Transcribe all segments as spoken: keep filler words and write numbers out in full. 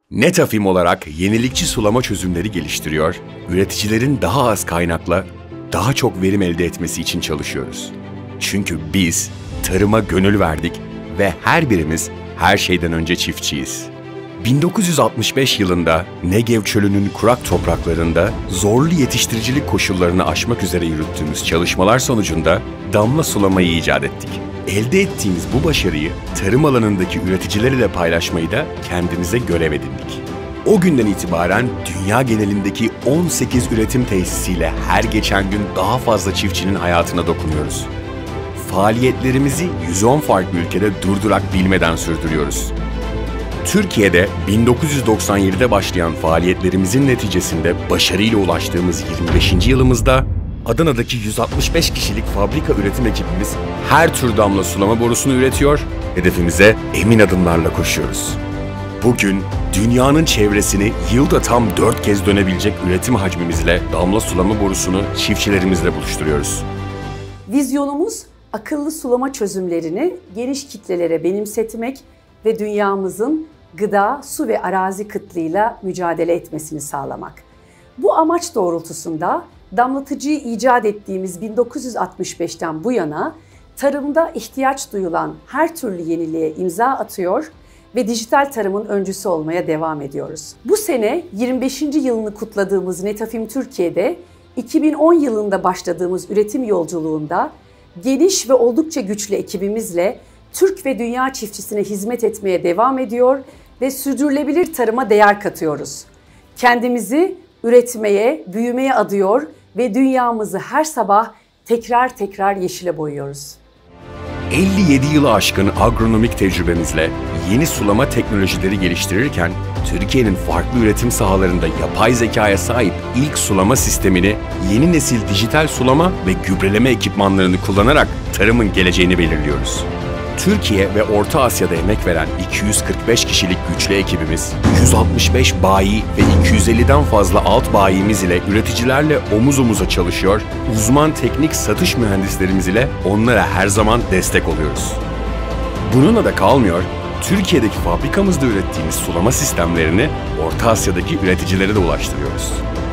Netafim olarak yenilikçi sulama çözümleri geliştiriyor, üreticilerin daha az kaynakla daha çok verim elde etmesi için çalışıyoruz. Çünkü biz tarıma gönül verdik ve her birimiz her şeyden önce çiftçiyiz. bin dokuz yüz altmış beş yılında Negev çölünün kurak topraklarında zorlu yetiştiricilik koşullarını aşmak üzere yürüttüğümüz çalışmalar sonucunda damla sulamayı icat ettik. Elde ettiğimiz bu başarıyı tarım alanındaki üreticilerle paylaşmayı da kendimize görev edindik. O günden itibaren dünya genelindeki on sekiz üretim tesisiyle her geçen gün daha fazla çiftçinin hayatına dokunuyoruz. Faaliyetlerimizi yüz on farklı ülkede durdurak bilmeden sürdürüyoruz. Türkiye'de bin dokuz yüz doksan yedide başlayan faaliyetlerimizin neticesinde başarıyla ulaştığımız yirmi beşinci yılımızda Adana'daki yüz altmış beş kişilik fabrika üretim ekibimiz her tür damla sulama borusunu üretiyor, hedefimize emin adımlarla koşuyoruz. Bugün dünyanın çevresini yılda tam dört kez dönebilecek üretim hacmimizle damla sulama borusunu çiftçilerimizle buluşturuyoruz. Vizyonumuz akıllı sulama çözümlerini geniş kitlelere benimsetmek ve dünyamızın gıda, su ve arazi kıtlığıyla mücadele etmesini sağlamak. Bu amaç doğrultusunda damlatıcıyı icat ettiğimiz bin dokuz yüz altmış beşten bu yana tarımda ihtiyaç duyulan her türlü yeniliğe imza atıyor ve dijital tarımın öncüsü olmaya devam ediyoruz. Bu sene yirmi beşinci yılını kutladığımız Netafim Türkiye'de iki bin on yılında başladığımız üretim yolculuğunda geniş ve oldukça güçlü ekibimizle Türk ve dünya çiftçisine hizmet etmeye devam ediyor ve sürdürülebilir tarıma değer katıyoruz. Kendimizi üretmeye, büyümeye adıyor ve dünyamızı her sabah tekrar tekrar yeşile boyuyoruz. elli yedi yılı aşkın agronomik tecrübemizle yeni sulama teknolojileri geliştirirken Türkiye'nin farklı üretim sahalarında yapay zekaya sahip ilk sulama sistemini, yeni nesil dijital sulama ve gübreleme ekipmanlarını kullanarak tarımın geleceğini belirliyoruz. Türkiye ve Orta Asya'da emek veren iki yüz kırk beş kişilik güçlü ekibimiz, yüz altmış beş bayi ve iki yüz elliden fazla alt bayimiz ile üreticilerle omuz omuza çalışıyor, uzman teknik satış mühendislerimiz ile onlara her zaman destek oluyoruz. Bununla da kalmıyor, Türkiye'deki fabrikamızda ürettiğimiz sulama sistemlerini Orta Asya'daki üreticilere de ulaştırıyoruz.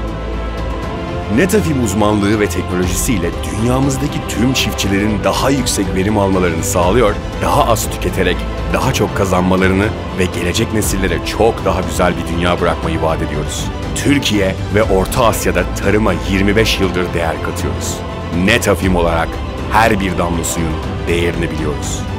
Netafim uzmanlığı ve teknolojisiyle dünyamızdaki tüm çiftçilerin daha yüksek verim almalarını sağlıyor, daha az tüketerek daha çok kazanmalarını ve gelecek nesillere çok daha güzel bir dünya bırakmayı vaat ediyoruz. Türkiye ve Orta Asya'da tarıma yirmi beş yıldır değer katıyoruz. Netafim olarak her bir damla suyun değerini biliyoruz.